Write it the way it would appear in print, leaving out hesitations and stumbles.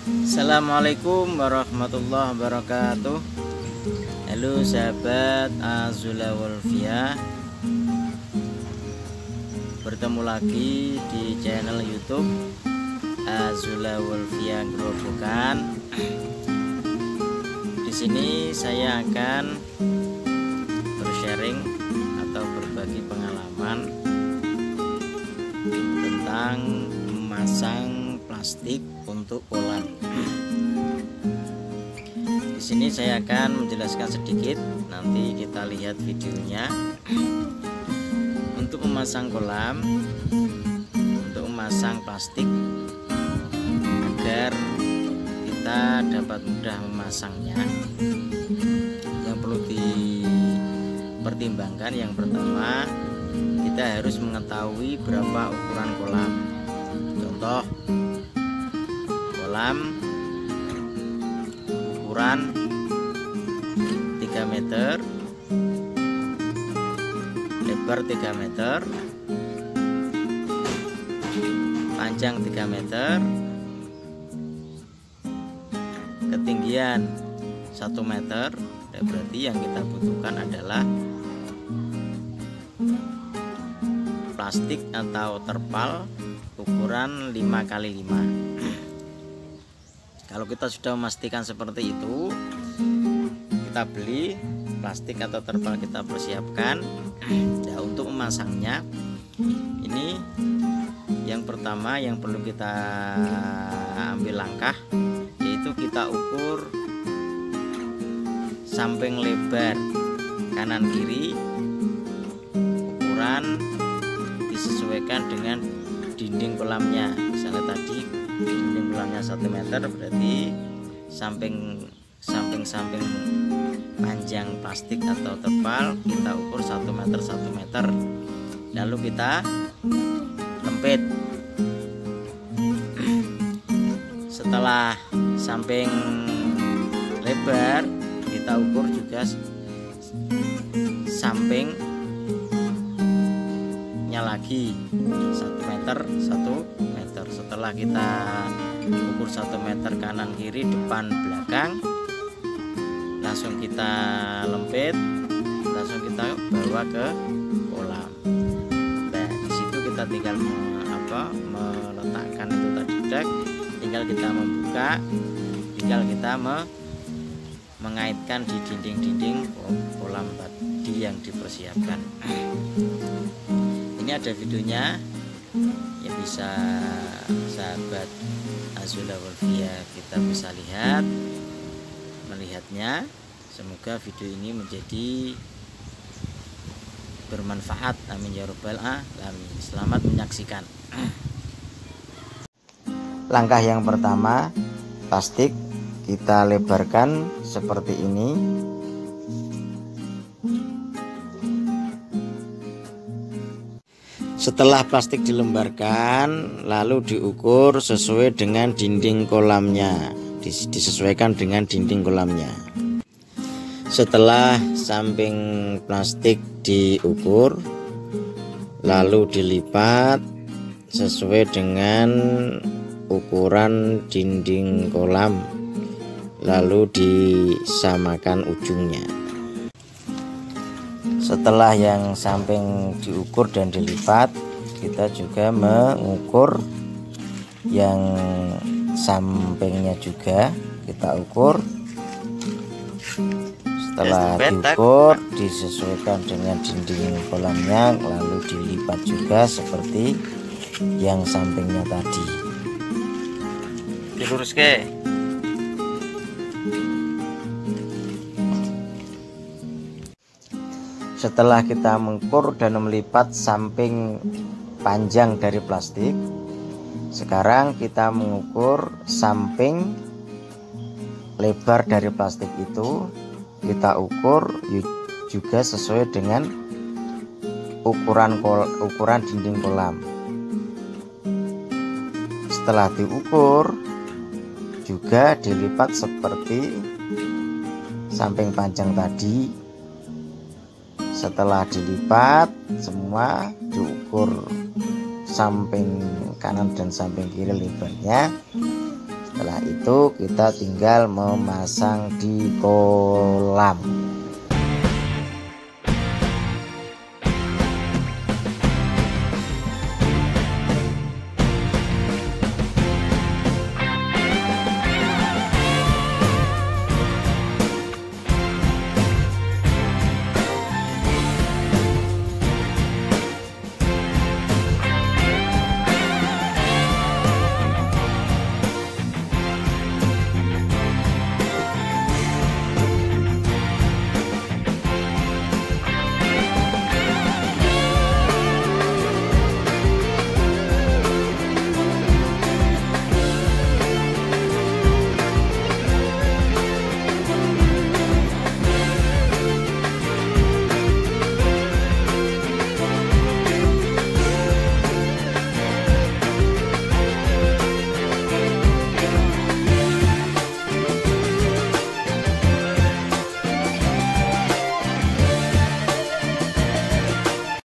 Assalamualaikum warahmatullahi wabarakatuh. Halo sahabat Azula Wolfia, bertemu lagi di channel YouTube Azula Wolfia Grobogan. Di sini saya akan bersharing atau berbagi pengalaman tentang memasang plastik untuk kolam. Di sini saya akan menjelaskan sedikit, nanti kita lihat videonya. Untuk memasang kolam, untuk memasang plastik agar kita dapat mudah memasangnya, yang perlu dipertimbangkan yang pertama, kita harus mengetahui berapa ukuran kolam. Contoh, kolam ukuran 3 meter, lebar 3 meter, panjang 3 meter, ketinggian 1 meter. Berarti yang kita butuhkan adalah plastik atau terpal ukuran 5x5. Kalau kita sudah memastikan seperti itu, kita beli plastik atau terpal, kita persiapkan. Nah, untuk memasangnya, ini yang pertama yang perlu kita ambil langkah, yaitu kita ukur samping lebar kanan kiri. Ukuran disesuaikan dengan dinding kolamnya. Misalnya tadi dinding kolamnya 1 meter, berarti samping panjang plastik atau terpal kita ukur 1 meter 1 meter. Lalu kita lempit. Setelah samping lebar, kita ukur juga sampingnya lagi 1 meter 1 meter. Setelah kita ukur 1 meter kanan kiri depan belakang, langsung kita lempit, langsung kita bawa ke kolam. Nah, di situ kita tinggal meletakkan itu tadi dek, tinggal kita membuka, tinggal kita mengaitkan di dinding-dinding kolam tadi yang dipersiapkan. Ini ada videonya, ya bisa sahabat Azula Wolfia kita bisa melihatnya. Semoga video ini menjadi bermanfaat, amin ya rabbal alamin. Selamat menyaksikan. Langkah yang pertama, plastik kita lebarkan seperti ini. Setelah plastik dilembarkan, lalu diukur sesuai dengan dinding kolamnya, disesuaikan dengan dinding kolamnya. Setelah samping plastik diukur, lalu dilipat sesuai dengan ukuran dinding kolam, lalu disamakan ujungnya. Setelah yang samping diukur dan dilipat, kita juga mengukur yang sampingnya juga kita ukur. Setelah diukur, disesuaikan dengan dinding kolamnya, lalu dilipat juga seperti yang sampingnya tadi. Dilurus ke. Setelah kita mengukur dan melipat samping panjang dari plastik, sekarang kita mengukur samping lebar dari plastik itu. Kita ukur juga sesuai dengan ukuran dinding kolam. Setelah diukur, juga dilipat seperti samping panjang tadi. Setelah dilipat semua, diukur samping kanan dan samping kiri lebarnya. Setelah itu kita tinggal memasang di kolam.